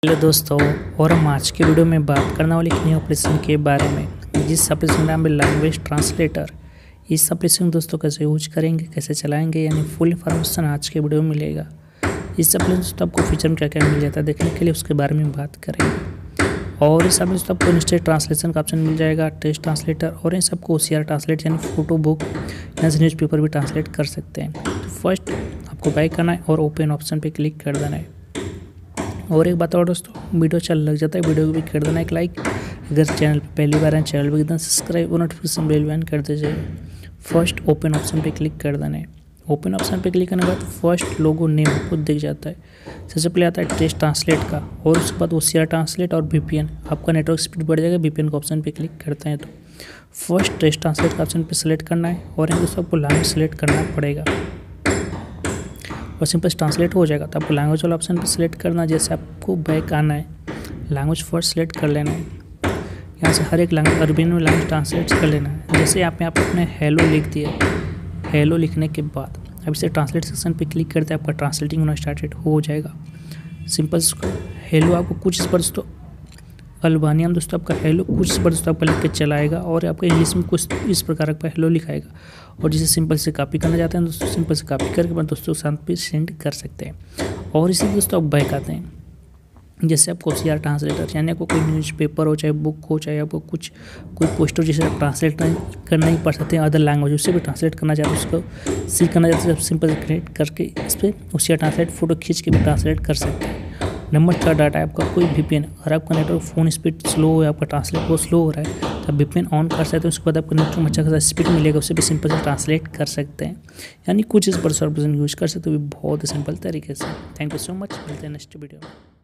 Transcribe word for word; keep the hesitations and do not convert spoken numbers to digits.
Hello दोस्तों, और हम आज के वीडियो में बात करने वाले एक नए एप्लीकेशन के बारे में, जिस एप्लीकेशन का नाम है लैंग्वेज ट्रांसलेटर। इस एप्लीकेशन दोस्तों कैसे यूज करेंगे, कैसे चलाएंगे, यानी फुल इन्फॉर्मेशन आज के वीडियो में मिलेगा। इस एप्लीकेशन दोस्तों आपको फीचर में क्या क्या मिल जाता है देखने के लिए उसके बारे में बात करेंगे। और इस एप्लीकेशन आपको इंस्टेंट ट्रांसलेशन का ऑप्शन मिल जाएगा, टेक्स्ट ट्रांसलेटर, और इन सबको ओ सी आर ट्रांसलेट यानी फोटो बुक या न्यूज़ पेपर भी ट्रांसलेट कर सकते हैं। तो फर्स्ट आपको बैक करना है और ओपन ऑप्शन पे क्लिक कर देना है। और एक बात और दोस्तों, वीडियो चल लग जाता है वीडियो को भी कर देना एक लाइक। अगर चैनल पे पहली बार है चैनल को एकदम सब्सक्राइब और नोटिफिकेशन बेल ऑन कर दीजिए। फर्स्ट ओपन ऑप्शन पे क्लिक कर देना है। ओपन ऑप्शन पे क्लिक करने के बाद फर्स्ट लोगो नेम आपको दिख जाता है। सबसे पहले आता है टेक्स्ट ट्रांसलेट का, और उसके बाद ओ सी आर ट्रांसलेट और वी पी एन। आपका नेटवर्क स्पीड बढ़ जाएगा वी पी एन का ऑप्शन पे क्लिक करते हैं तो फर्स्ट टेक्स्ट ट्रांसलेट का ऑप्शन पे सेलेक्ट करना है, और यहाँ दोस्तों आपको लैंग्वेज सेलेक्ट करना पड़ेगा और सिंपल ट्रांसलेट हो जाएगा। तो आपको लैंग्वेज वाला ऑप्शन पे सिलेक्ट करना है। जैसे आपको बैक आना है, लैंग्वेज फर्स्ट सेलेक्ट कर लेना है। यहाँ से हर एक लैंग्वेज अरबी में लैंग्वेज ट्रांसलेट कर लेना है। जैसे यहाँ पे आप अपने हेलो लिख दिए, हेलो लिखने के बाद अब इसे ट्रांसलेट सेक्शन पे क्लिक करते हैं, आपका ट्रांसलेटिंग होना स्टार्टेड हो जाएगा। सिंपल हेलो आपको कुछ इस पर दोस्तों अल्बानिया में दोस्तों आपका हेलो कुछ इस पर दोस्तों आपका लिख के चलाएगा, और आपका इंग्लिश में कुछ इस प्रकार का हेलो लिखाएगा। और जिसे सिंपल से कॉपी करना चाहते हैं दोस्तों, सिंपल से कॉपी करके बाद दोस्तों साथ पे सेंड कर सकते हैं। और इसी दोस्तों आप बैक आते हैं। जैसे आपको सी आर ट्रांसलेटर यानी आपको कोई न्यूज़पेपर हो, चाहे बुक हो, चाहे आपको कुछ कोई पोस्टर जिसे आप ट्रांसलेट करना ही पड़ सकते हैं अदर लैंग्वेज, उससे भी ट्रांसलेट करना चाहते हैं, उसको सी करना चाहते हैं, सिंपल से क्रिएट करके इस पर उसी ट्रांसलेट फोटो खींच के भी ट्रांसलेट कर सकते हैं। नंबर चार डाटा है आपका कोई वी पी एन। अगर आपका नेटवर्क फ़ोन स्पीड स्लो हो या आपका ट्रांसलेट बहुत स्लो हो रहा है तो आप वी पी एन ऑन कर सकते हैं। उसके बाद आपको नेटवर्क में अच्छा खासा स्पीड मिलेगा, उससे भी सिंपल से ट्रांसलेट कर सकते हैं। यानी कुछ इस पर सर्विस यूज़ कर सकते हो बहुत ही सिंपल तरीके से। थैंक यू सो मच, मिलते हैं नेक्स्ट वीडियो में।